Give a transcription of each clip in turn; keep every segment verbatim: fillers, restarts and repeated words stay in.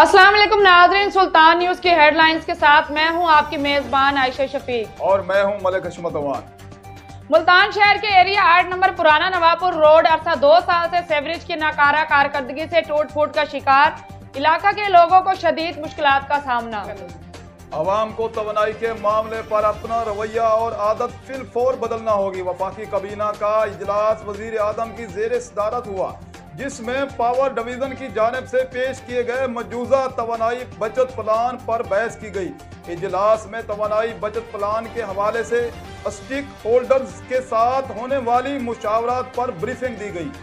अस्सलाम वालेकुम नाज़रीन, सुल्तान न्यूज की हेडलाइंस के साथ मैं हूं आपकी मेजबान आयशा शफीक और मैं हूं मलिक हशमत अवान। मुल्तान शहर के एरिया आठ नंबर पुराना नवापुर रोड अरसा दो साल से सेवरेज की नाकारा कारकर्दगी से टूट फूट का शिकार, इलाका के लोगों को शदीद मुश्किलात का सामना। अवाम को तवानाई के मामले पर अपना रवैया और आदत फिल फौर बदलना होगी। वफाकी काबीना का इजलास वजीर आजम की जेर सदारत हुआ, जिसमें पावर डिवीजन की जानिब से पेश किए गए मौजूदा तवानाई बचत प्लान पर बहस की गई। इजलास में तवानाई बचत प्लान के हवाले से स्टेक होल्डर्स के साथ होने वाली मुशावरात पर ब्रीफिंग दी गई।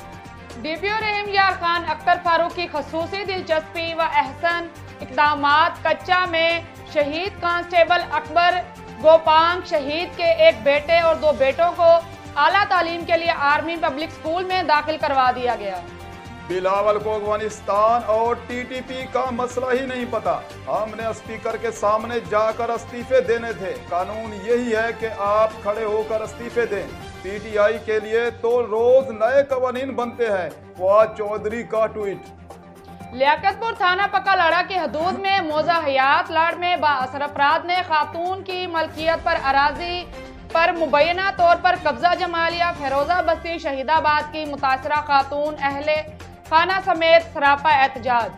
डीपीओ रहीम यार खान अख्तर फारूक की खसूसी दिलचस्पी व अहसन इकदामात कच्चा में शहीद कांस्टेबल अकबर गोपांग शहीद के एक बेटे और दो बेटों को आला तालीम के लिए आर्मी पब्लिक स्कूल में दाखिल करवा दिया गया। बिलावल को अफगानिस्तान और टीटीपी का मसला ही नहीं पता, हमने स्पीकर के सामने जाकर इस्तीफे देने थे। कानून यही है कि आप खड़े होकर इस्तीफे दें। पीटीआई के लिए तो रोज नए कवानीन बनते हैं। फवाद चौधरी का ट्वीट। लियाकतपुर थाना पक्का लड़ा की हदूद में मौजा हयात लड़ में बाअसर अफराद ने खातून की मलकियत पर अराजी पर मुबैना तौर पर कब्जा जमा लिया। फिरोजा बस्ती शहीदाबाद की मुतासरा खातून अहले खाना समेत सरापा एहतजाज।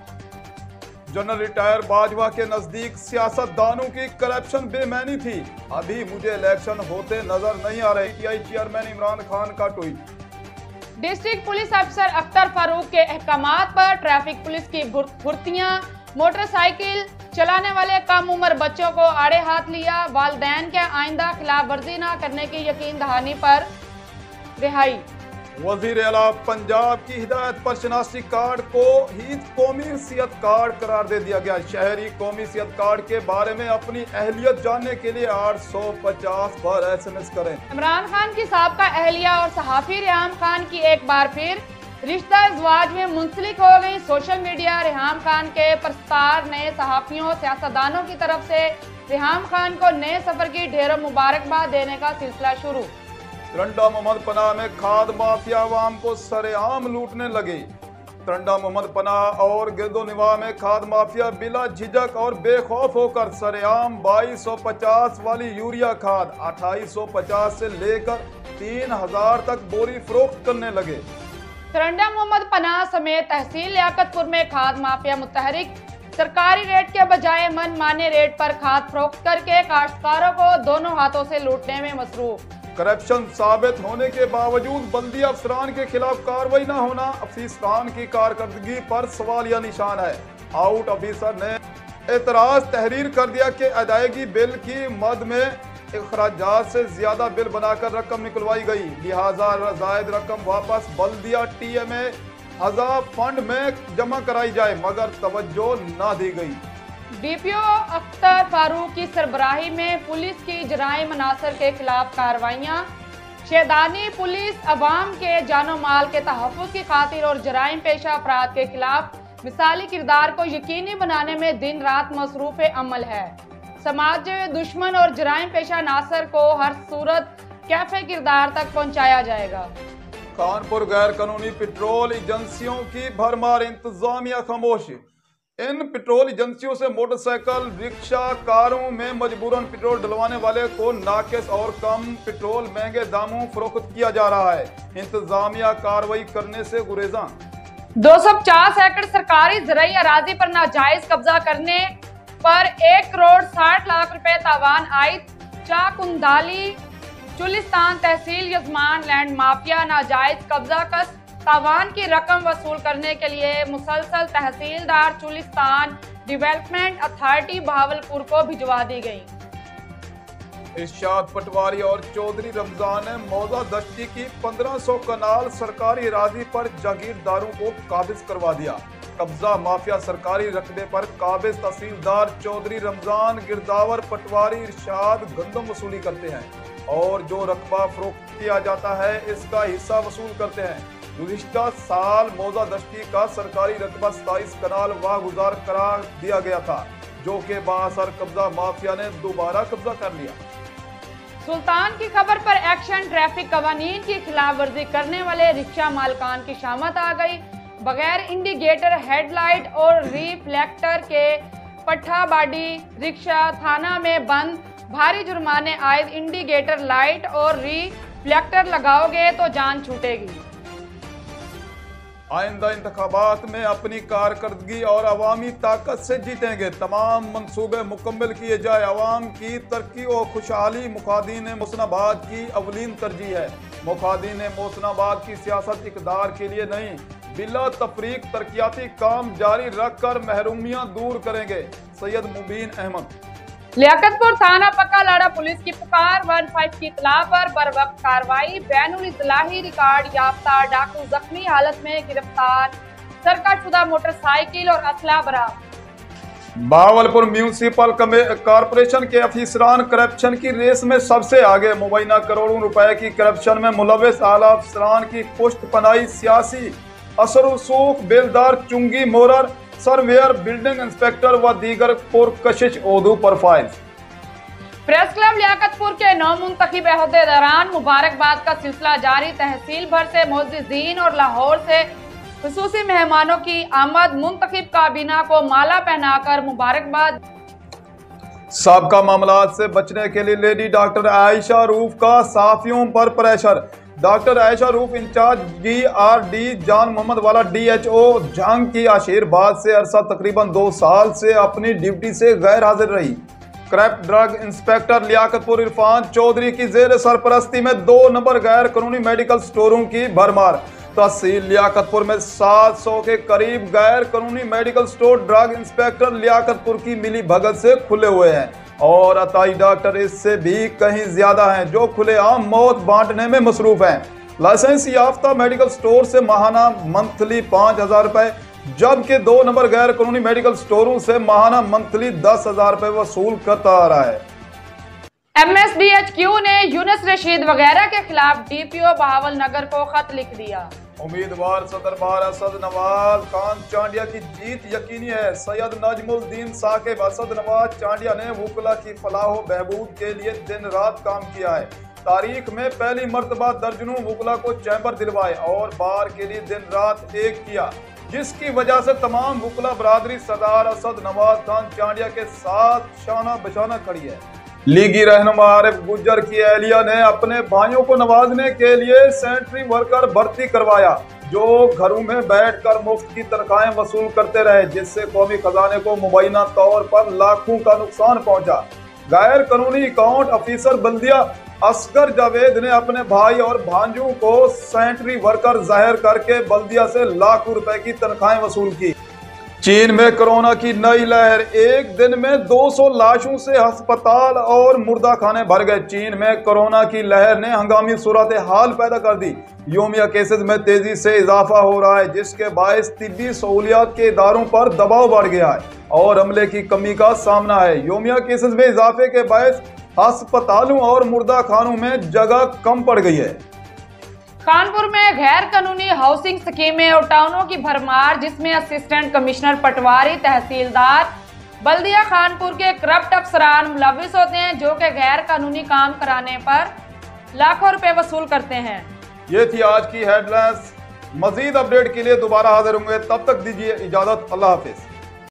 जनरल रिटायर बाजवा के नजदीक सियासतदानों की करप्शन बेमैनी थी, अभी मुझे इलेक्शन होते नजर नहीं आ रहे। पीटीआई चेयरमैन इमरान खान का ट्वीट। डिस्ट्रिक्ट पुलिस अफसर अख्तर फारूक के अहकामात पर ट्रैफिक पुलिस की भर्तियां, मोटरसाइकिल चलाने वाले कम उम्र बच्चों को आड़े हाथ लिया। वालिदैन के आइंदा खिलाफ वर्जी न करने की यकीन दहानी पर रिहाई। वजीर आला पंजाब की हिदायत पर शनासी कार्ड को ही कौमी सेहत कार्ड करार दे दिया गया। शहरी कौमी सेहत कार्ड के बारे में अपनी अहलियत जानने के लिए आठ सौ पचास पर एस एम एस करें। इमरान खान की साबका अहलिया और सहाफी रेहाम खान की एक बार फिर रिश्ता इज़वाज में मुंसलिक हो गई। सोशल मीडिया रेहाम खान के प्रस्तार नए सहाफियों सियासतदानों की तरफ से रेहाम खान को नए सफर की ढेरों मुबारकबाद देने का सिलसिला शुरू। तरंडा मोहम्मद पनाह में खाद माफिया आवाम को सरेआम लूटने लगे। तरंडा मोहम्मद पनाह और गिरदोनिवा में खाद माफिया बिला झिझक और बेखौफ होकर सरेआम बाईस सौ पचास वाली यूरिया खाद अट्ठाईस सौ पचास से लेकर तीन हजार तक बोरी फरोख्त करने लगे। तरंडा मोहम्मद पनाह समेत तहसील लियाकतपुर में खाद माफिया मुतहरिक सरकारी रेट के बजाय मन माने रेट पर खाद फरोख्त करके काश्तकारों को दोनों हाथों से लूटने में मसरूफ। करप्शन साबित होने के बावजूद बल्दी अफसरान के खिलाफ कार्रवाई न होना अफीसरान की कारकर्दगी पर सवालिया निशान है। आउट ऑफिसर ने एतराज तहरीर कर दिया कि अदायगी बिल की मद में अखराजात से ज्यादा बिल बनाकर रकम निकलवाई गई, लिहाजा जायद रकम वापस बल्दिया टी एम ए हजार फंड में जमा कराई जाए, मगर तवज्जो न दी गई। डीपीओ अख्तर फारूक की सरबराही में पुलिस की जराइम अनासर के खिलाफ कार्रवाइयाँ। शेदानी पुलिस अवाम के जानो माल के तहफ़्फ़ुज़ की खातिर और जराइम पेशा अफराद के खिलाफ मिसाली किरदार को यकीनी बनाने में दिन रात मसरूफ़ अमल है। समाज दुश्मन और जराइम पेशा अनासर को हर सूरत कैफे किरदार तक पहुँचाया जाएगा। कानपुर गैर कानूनी पेट्रोल एजेंसियों की भरमार, इंतजामिया खामोश। इन पेट्रोल एजेंसियों से मोटरसाइकिल रिक्शा कारों में मजबूरन पेट्रोल डलवाने वाले को नाकिस और कम पेट्रोल महंगे दामों फरोख्त किया जा रहा है। इंतजामिया कार्रवाई करने से गुरेजा। दो सौ पचास एकड़ सरकारी ज़राई अराजी पर नाजायज कब्जा करने पर एक करोड़ साठ लाख रुपए तावान आयद। चाकुंदाली चुलिस्तान तहसील यजमान लैंड माफिया नाजायज कब्जा कस तावान की रकम वसूल करने के लिए मुसलसल तहसीलदार चुलिस्तान डेवलपमेंट अथॉरिटी बहावलपुर को भिजवा दी गई। इरशाद पटवारी और चौधरी रमजान ने मौजा दश्ती की पंद्रह सौ कनाल सरकारी अराजी पर जागीरदारों को काबिज करवा दिया। कब्जा माफिया सरकारी रकबे पर काबिज तहसीलदार चौधरी रमजान गिरदावर पटवारी इरशाद गंदम वसूली करते हैं और जो रकबा फरोख्त किया जाता है इसका हिस्सा वसूल करते हैं। गुज़िश्ता साल मौजा दश्ती का सरकारी रकबा सताईस कनाल वागुजार करार दिया गया था, जो के बाअसर कब्जा माफिया ने दोबारा कब्जा कर लिया। सुल्तान की खबर पर एक्शन। ट्रैफिक कवानीन की खिलाफ वर्जी करने वाले रिक्शा मालकान की शामत आ गई। बगैर इंडिकेटर हेडलाइट और रिफ्लेक्टर के पट्टा बाडी रिक्शा थाना में बंद, भारी जुर्माने आयद, इंडिकेटर लाइट और रिफ्लेक्टर लगाओगे तो जान छूटेगी। आइंदा इंतखाबात में अपनी कारकर्दगी और अवामी ताकत से जीतेंगे। तमाम मंसूबे मुकम्मल किए जाए। अवाम की तरक्की और खुशहाली मुखादीन मोहसिनाबाद की अवलीन तरजीह है। मुखादीन मोहसिनाबाद की सियासत इक़दार के लिए नहीं, बिला तफरीक तरक्याती काम जारी रख कर महरूमियाँ दूर करेंगे। सैयद मुबीन अहमद। लियाकतपुर थाना पक्का लाड़ा पुलिस की पुकार वन फाइव की इत्तला पर बर वक्त कार्रवाई, बैनुल इत्तलाही रिकॉर्ड याफ्ता डाकू जख्मी हालत में गिरफ्तार, सरकाशुदा मोटरसाइकिल और असला बरामद। बहावलपुर म्यूनिसिपल कॉरपोरेशन के अफसरान करप्शन की रेस में सबसे आगे। मुबैना करोड़ों रुपए की करप्शन में मुलव्वस आला अफसरान की पुष्ट पनाही सियासी असर-उसूख, बेलदार, चुंगी मोरर, सर्वेयर, बिल्डिंग इंस्पेक्टर व दीगर पुरकशिश ओहदों पर फाइल। प्रेस क्लब लियाकतपुर के नौ मुंतखब अहदेदारान मुबारकबाद का सिलसिला जारी। तहसील भर से मोअज़्ज़िज़ीन और लाहौर से खुसूसी मेहमानों की आमद, मुंतखब काबीना को माला पहनाकर मुबारकबाद। साबका मामलात से बचने के लिए लेडी डॉक्टर आयशा रूफ का सहाफियों पर pressure. Doctor Ayesha Rauf incharge G R D Jan Mohammad वाला डी एच ओ जंग की आशीर्वाद से अरसा तकरीबन दो साल से अपनी ड्यूटी से गैर हाजिर रही। क्रैप ड्रग इंस्पेक्टर लियाकतपुर इरफान चौधरी की जेर सरपरस्ती में दो नंबर गैर कानूनी मेडिकल स्टोरों की भरमार। तहसील लियाकतपुर में सात सौ के करीब गैर कानूनी medical store drug inspector Liaquatpur की मिली भगत से खुले हुए हैं और अताई डॉक्टर इससे भी कहीं ज्यादा हैं जो खुलेआम मौत बांटने में मसरूफ हैं। लाइसेंस याफ्ता मेडिकल स्टोर से माहाना मंथली पाँच हजार रुपए, जबकि दो नंबर गैर कानूनी मेडिकल स्टोरों से माहाना मंथली दस हजार रुपए वसूल करता आ रहा है। M S D H Q ने यूनुस रशीद वगैरह के खिलाफ D P O Bahawalnagar को खत लिख दिया। उम्मीदवार सदर बार असद नवाज खान चांडिया की जीत यकीनी है। सैयद नजमुद्दीन साकिब असद नवाज चांडिया ने वुकला की फलाह बहबूद के लिए दिन रात काम किया है। तारीख में पहली मर्तबा दर्जनों वुकला को चैम्बर दिलवाए और बार के लिए दिन रात एक किया, जिसकी वजह से तमाम वुकला बरादरी सरदार असद नवाज खान चांडिया के साथ शाना बशाना खड़ी है। लीगी रहनुमा आरिफ गुज्जर की एहलिया ने अपने भाइयों को नवाजने के लिए सैनिटरी वर्कर भर्ती करवाया, जो घरों में बैठकर मुफ्त की तनख्वाहें वसूल करते रहे, जिससे कौमी खजाने को मुबैना तौर पर लाखों का नुकसान पहुंचा। गैर कानूनी अकाउंट ऑफिसर बल्दिया असगर जावेद ने अपने भाई और भांजों को सैनिटरी वर्कर जाहिर करके बल्दिया से लाखों रुपए की तनख्वाहें वसूल की। चीन में कोरोना की नई लहर, एक दिन में दो सौ लाशों से अस्पताल और मुर्दा खाने भर गए। चीन में कोरोना की लहर ने हंगामी सूरत हाल पैदा कर दी। योमिया केसेस में तेजी से इजाफा हो रहा है, जिसके बायस तिब्बी सहूलियात के इदारों पर दबाव बढ़ गया है और अमले की कमी का सामना है। योमिया केसेस में इजाफे के बायस अस्पतालों और मुर्दा खानों में जगह कम पड़ गई है। कानपुर में गैर कानूनी हाउसिंग स्कीमें और टाउनों की भरमार, जिसमें असिस्टेंट कमिश्नर पटवारी, तहसीलदार, बल्दिया खानपुर के करप्ट अफसरान मुलविस होते हैं, जो कि गैर कानूनी काम कराने पर लाखों रुपए वसूल करते हैं। ये थी आज की हेडलाइंस। मजीद अपडेट के लिए दोबारा हाजिर होंगे, तब तक दीजिए इजाजत। अल्लाह हाफिज।